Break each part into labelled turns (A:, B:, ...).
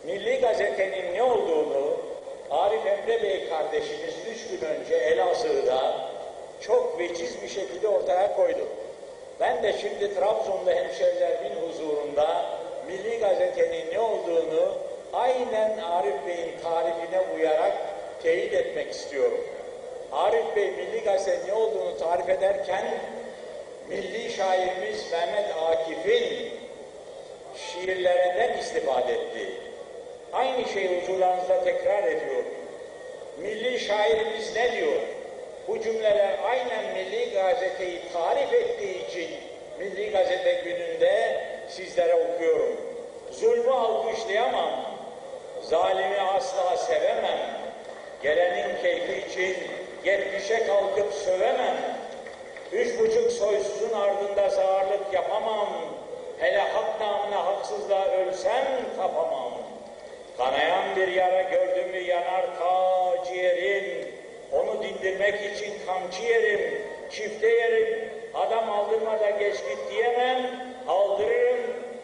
A: Milli Gazete'nin ne olduğunu Arif Emre Bey kardeşimiz 3 gün önce Elazığ'da çok veciz bir şekilde ortaya koydu. Ben de şimdi Trabzon'da hemşerilerimin huzurunda Milli Gazete'nin ne olduğunu aynen Arif Bey'in tarifine uyarak teyit etmek istiyorum. Arif Bey Milli Gazete ne olduğunu tarif ederken milli şairimiz Mehmet Akif'in şiirlerinden istifade etti. Aynı şeyi huzurlarınızda tekrar ediyorum. Milli şairimiz ne diyor? Bu cümleler aynen Milli Gazete'yi tarif ettiği için Milli Gazete gününde sizlere okuyorum. Zulmü alkışlayamam, zalimi asla sevemem, gelenin keyfi için 70'e kalkıp sövemem, 3,5 soysuzun ardında sağırlık yapamam, hele hak namına haksızlığa ölsem tapamam. Kanayan bir yara gördüm mü yanar ta ciğerim, onu dindirmek için kamçı yerim, çifte yerim, adam aldırma da geç git diyemem, aldırırım,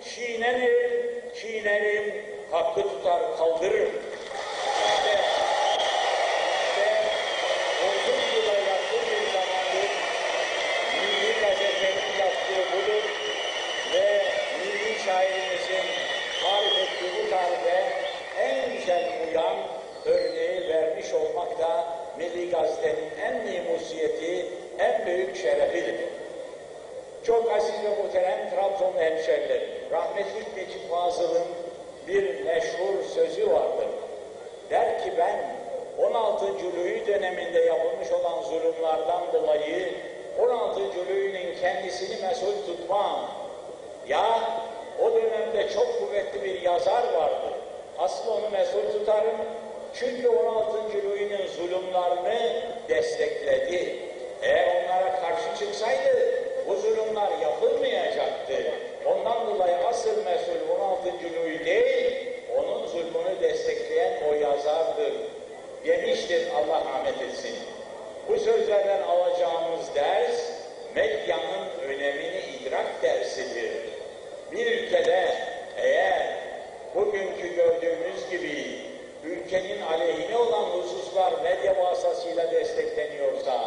A: çiğnerim, hakkı tutar kaldırırım. İşte uzun yıla yakın bir zamandır Milli Gazete'nin yaptığı budur ve milli şairimizin tarif ettiği bu tarife en güzel uyan örneği vermiş olmak da Milli Gazete'nin en musiyeti, en büyük şerefidir. Çok aziz ve muhterem Trabzonlu hemşerilerim, rahmetli Necip Fazıl'ın bir meşhur sözü vardır. Der ki ben 16. Louis döneminde yapılmış olan zulümlerden dolayı 16. Louis'nin kendisini mesul tutmam. Ya o dönemde çok kuvvetli bir yazar vardı. Asıl onu mesul tutarım. Çünkü 16. Louis'nin zulümlerini destekledi. Eğer onlara karşı çıksaydı bu zulümler yapılmayacaktı. Ondan dolayı asıl mesul 16. Louis değil, onun zulmünü destekleyen o yazardır demiştir, Allah rahmet etsin. Bu sözlerden alacağımız ders, medyanın önemini idrak dersidir. Bir ülkede eğer bugünkü gördüğümüz gibi ülkenin aleyhine olan hususlar medya vasıtasıyla destekleniyorsa,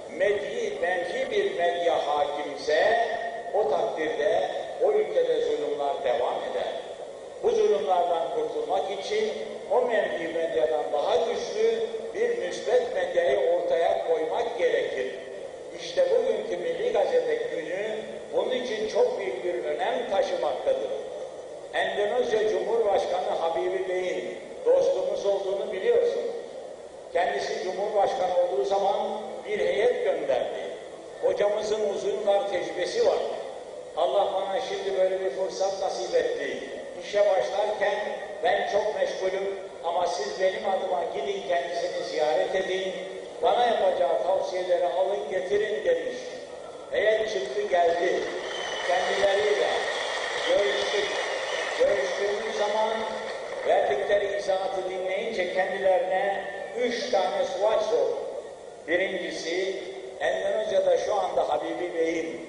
A: menfi bir medya hakimse, o takdirde o ülkede zulümler devam eder. Bu zulümlerden kurtulmak için o menfi medyadan daha güçlü bir müsbet medyayı ortaya koymak gerekir. İşte bugünkü Milli Gazete günü bunun için çok büyük bir önem taşımaktadır. Endonezya Cumhurbaşkanı Habibie Bey'in dostumuz olduğunu biliyorsun. Kendisi Cumhurbaşkanı olduğu zaman bir heyet gönderdi. Hocamızın uzun yıllar tecrübesi var. Allah bana şimdi böyle bir fırsat nasip etti. İşe başlarken ben çok meşgulüm ama siz benim adıma gidin kendisini ziyaret edin. Bana yapacağı tavsiyeleri alın getirin demiş. Heyet çıktı geldi. Kendileriyle görüştük. Görüştüğümüz zaman verdikleri izahatı dinleyince kendilerine 3 tane sual sordu. Birincisi, Endonezya'da şu anda Habibie Bey'in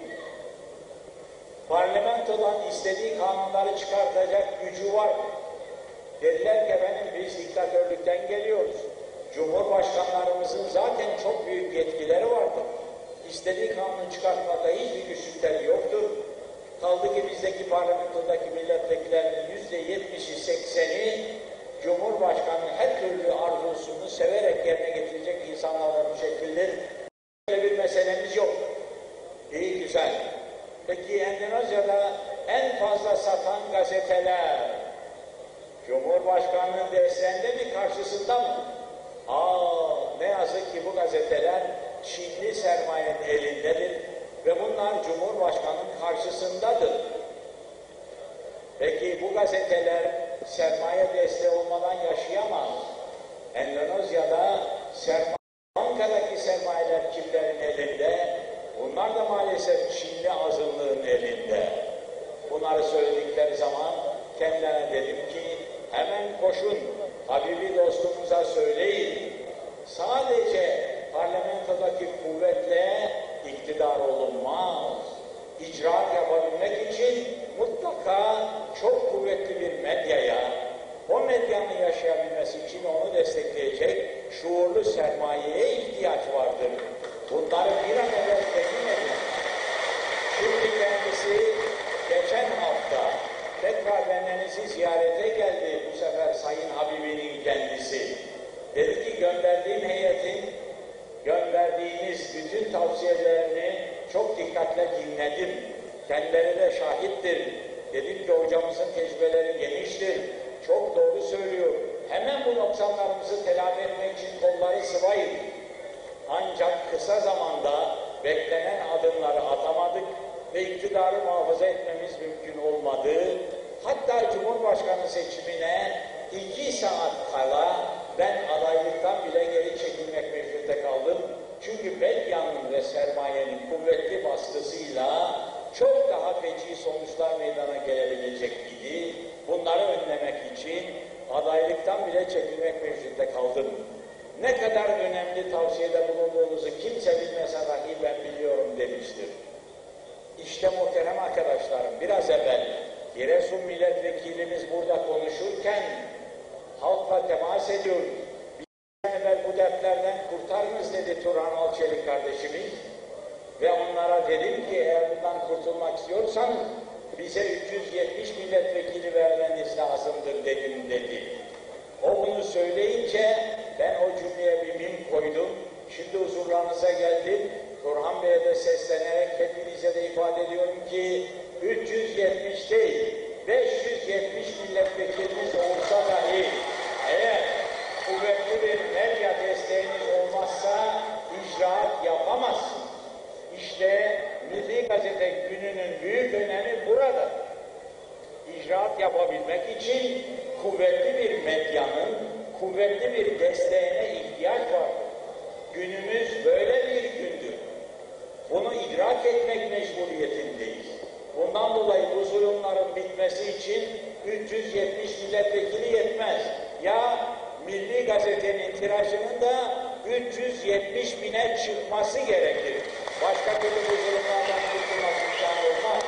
A: parlamentodan istediği kanunları çıkartacak gücü var mı? Dediler ki efendim biz diktatörlükten geliyoruz. Cumhurbaşkanlarımızın zaten çok büyük yetkileri vardır. İstediği kanunu çıkartmakta hiçbir güçlükleri yoktur. Kaldı ki bizdeki parlamentodaki milletvekillerinin %70'i 80'i Cumhurbaşkanı'nın her türlü arzusunu severek yerine getirecek insanlarla müşekkildir. Böyle bir meselemiz yok. İyi güzel. Peki Endonezya'da en fazla satan gazeteler Cumhurbaşkanı'nın desteğinde mi karşısında mı? Ne yazık ki bu gazeteler Çinli sermayenin elindedir ve bunlar Cumhurbaşkanı'nın karşısındadır. Peki bu gazeteler sermaye desteği olmadan yaşayamaz. Endonezya'da Anka'daki sermayeler kimlerin elinde? Bunlar da maalesef Çinli azınlığın elinde. Bunları söyledikleri zaman kendilerine dedim ki hemen koşun Habibie dostumuza söyleyin. Sadece parlamentodaki kuvvetle iktidar olunmaz. İcraat yapabilmek için mutlaka çok kuvvetli bir medyaya, o Sayın Habibi'nin kendisi. Dedi ki gönderdiğim heyetin gönderdiğiniz bütün tavsiyelerini çok dikkatle dinledim. Kendileri de şahittir. Dedim ki hocamızın tecrübeleri geniştir. Çok doğru söylüyor. Hemen bu noksanlarımızı telafi etmek için kolları sıvayın. Ancak kısa zamanda beklenen adımları atamadık ve iktidarı muhafaza etmemiz mümkün olmadı. Hatta Cumhurbaşkanı seçimine 2 saat kala ben adaylıktan bile geri çekilmek mecburiyete kaldım. Çünkü medyanın ve sermayenin kuvvetli baskısıyla çok daha feci sonuçlar meydana gelebilecek idi. Bunları önlemek için adaylıktan bile çekilmek mecburiyete kaldım. Ne kadar önemli tavsiyede bulunduğunuzu kimse bilmese dahi ben biliyorum demiştir. İşte muhterem arkadaşlarım, biraz evvel Giresun milletvekilimiz burada konuşurken halkla temas ediyoruz. Bir evvel bu dertlerden kurtarınız dedi Turhan Alçelik kardeşimiz. Ve onlara dedim ki eğer bundan kurtulmak istiyorsanız bize 370 milletvekili vermeniz lazımdır dedim dedi. O bunu söyleyince ben o cümleye bir mim koydum. Şimdi huzurlarınıza geldim. Turhan Bey'e de seslenerek hepinize de ifade ediyorum ki 370 değil, 570 milletvekilimiz olsa dahi eğer kuvvetli bir medya desteğiniz olmazsa icraat yapamazsınız. İşte Milli Gazete gününün büyük önemi burada. İcraat yapabilmek için kuvvetli bir medyanın, kuvvetli bir desteğine ihtiyaç var. Günümüz böyle bir gündür. Bunu idrak etmek mecburiyetindeyiz. Bundan dolayı bu zulümlerin bitmesi için 370 milletvekili yetmez. Ya Milli Gazete'nin tirajının da 370 bine çıkması gerekir. Başka türlü bu zulümlerden kurtulmak imkanı olmaz.